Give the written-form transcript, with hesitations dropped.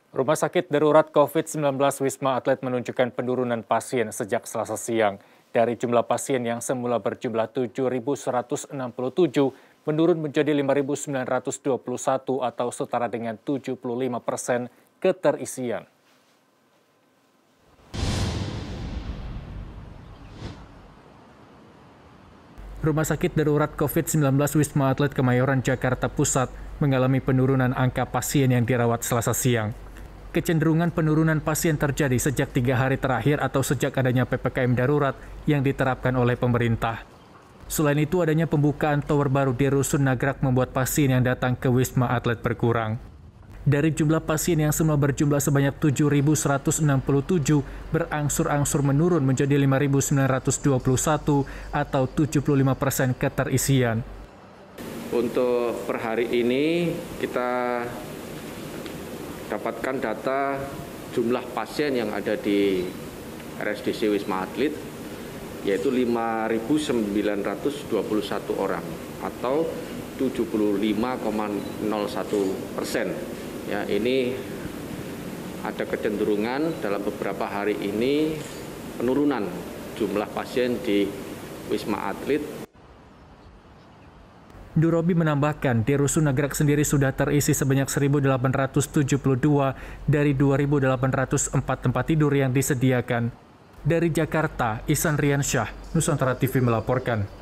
Rumah sakit darurat COVID-19 Wisma Atlet menunjukkan penurunan pasien sejak Selasa siang. Dari jumlah pasien yang semula berjumlah 7.167 menurun menjadi 5.921 atau setara dengan 75% keterisian. Rumah sakit darurat COVID-19 Wisma Atlet Kemayoran, Jakarta Pusat mengalami penurunan angka pasien yang dirawat Selasa siang. Kecenderungan penurunan pasien terjadi sejak 3 hari terakhir atau sejak adanya PPKM darurat yang diterapkan oleh pemerintah. Selain itu, adanya pembukaan tower baru di Rusun Nagrak membuat pasien yang datang ke Wisma Atlet berkurang. Dari jumlah pasien yang semula berjumlah sebanyak 7.167 berangsur-angsur menurun menjadi 5.921 atau 75% keterisian. Untuk per hari ini kita dapatkan data jumlah pasien yang ada di RSDC Wisma Atlet yaitu 5.921 orang atau 75,01%. Ya, ini ada kecenderungan dalam beberapa hari ini penurunan jumlah pasien di Wisma Atlet. Durobi menambahkan, di Rusun Nagrak sendiri sudah terisi sebanyak 1.872 dari 2.804 tempat tidur yang disediakan. Dari Jakarta, Ihsan Riansyah, Nusantara TV melaporkan.